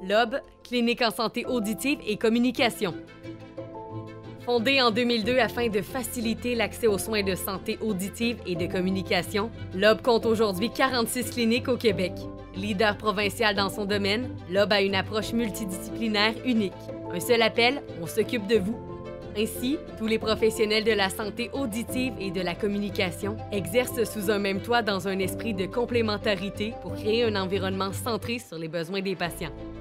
L'OB, Clinique en santé auditive et communication. Fondée en 2002 afin de faciliter l'accès aux soins de santé auditive et de communication, l'OB compte aujourd'hui 46 cliniques au Québec. Leader provincial dans son domaine, l'OB a une approche multidisciplinaire unique. Un seul appel, on s'occupe de vous. Ainsi, tous les professionnels de la santé auditive et de la communication exercent sous un même toit dans un esprit de complémentarité pour créer un environnement centré sur les besoins des patients.